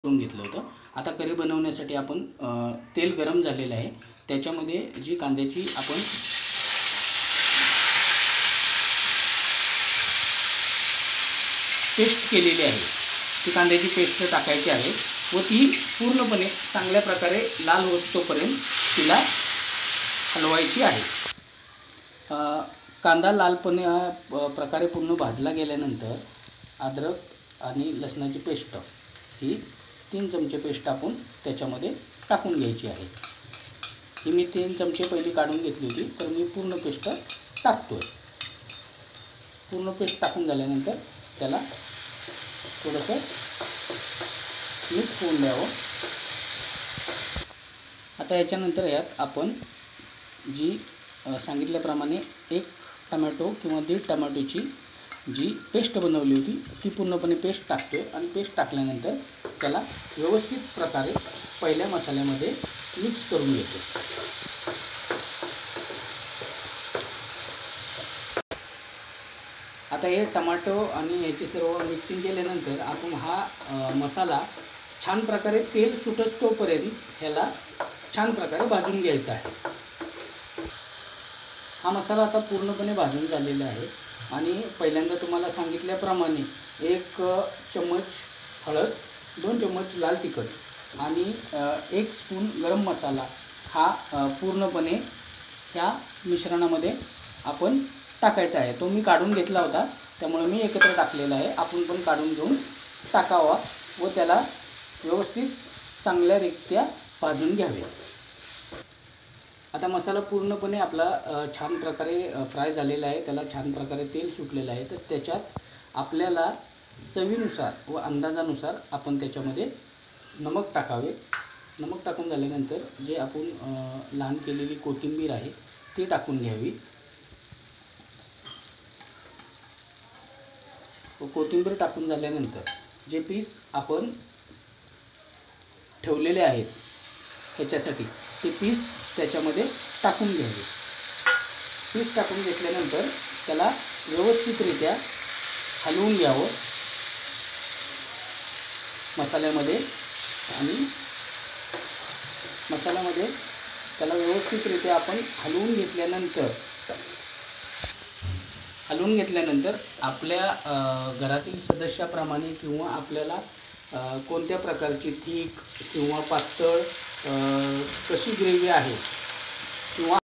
करून घेतलं होतं। आता करी बनवण्यासाठी आपण तेल गरम झालेलं आहे, त्याच्यामध्ये जी कांद्याची आपण पेस्ट केलेली आहे ती कांद्याची पेस्ट टाकायची आहे व ती पूर्णपणे चांगल्या प्रकारे लाल होतोपर्यंत तिला हलवायची आहे। कांदा लालपणे प्रकारे पूर्ण भाजला गेल्यानंतर अद्रक आणि लसणाची पेस्ट ही 3 चमचे पेस्ट आपण त्याच्यामध्ये टाकून घ्यायची आहे। ही मी 3 चमचे पहिली काढून घेतली होती, तर मी पूर्ण पेस्ट टाकतोय। पूर्ण पेस्ट टाकून झाल्यानंतर त्याला थोडंसं मिक्स होऊन द्यावं। आता याच्यानंतर यात आपण जी सांगितल्याप्रमाणे 1 टोमॅटो किंवा 1.5 टोमॅटोची जी पेस्ट बनवली होती ती पूर्णपणे पेस्ट टाकतोय आणि पेस्ट टाकल्यानंतर त्याला व्यवस्थित प्रकारे पहिल्या मसाल्यामध्ये मिक्स करून घेतो। आता हे टोमॅटो आणि याचे सर्व मिक्सिंग केल्यानंतर आपण हा मसाला छान प्रकारे तेल सुटतोपर्यंत ह्याला छान प्रकारे भाजून घ्यायचा आहे। हा मसाला आता पूर्णपणे भाजून झालेला आहे आणि पहिल्यांदा तुम्हाला सांगितल्याप्रमाणे 1 चम्मच हळद, 2 चम्मच लाल तिखट आणि 1 स्पून गरम मसाला हा पूर्णपणे ह्या मिश्रणामध्ये आपण टाकायचा आहे। तो मी काढून घेतला होता, त्यामुळे मी एकत्र टाकलेला आहे। आपण पण काढून घेऊन टाकावा व त्याला व्यवस्थित चांगल्यारीत्या भाजून घ्यावे। आता मसाला पूर्णपणे आपला छान प्रकारे फ्राय झालेला आहे, त्याला छान प्रकारे तेल सुटलेलं आहे। तर त्याच्यात आपल्याला चवीनुसार व अंदाजानुसार आपण त्याच्यामध्ये नमक टाकावे। नमक टाकून झाल्यानंतर जे आपण लहान केलेली कोथिंबीर आहे ती टाकून घ्यावी। कोथिंबीर टाकून झाल्यानंतर जे पीस आपण ठेवलेले आहेत त्याच्यासाठी ते पीस त्याच्यामध्ये टाकून घ्यावे। पीस टाकून घेतल्यानंतर त्याला व्यवस्थितरित्या हलवून घ्यावं मसाल्यामध्ये आणि मसाल्यामध्ये त्याला व्यवस्थितरित्या आपण हलवून घेतल्यानंतर आपल्या घरातील सदस्याप्रमाणे किंवा आपल्याला कोणत्या प्रकारची थिक किंवा पातळ कशी ग्रेव्ही आहे किंवा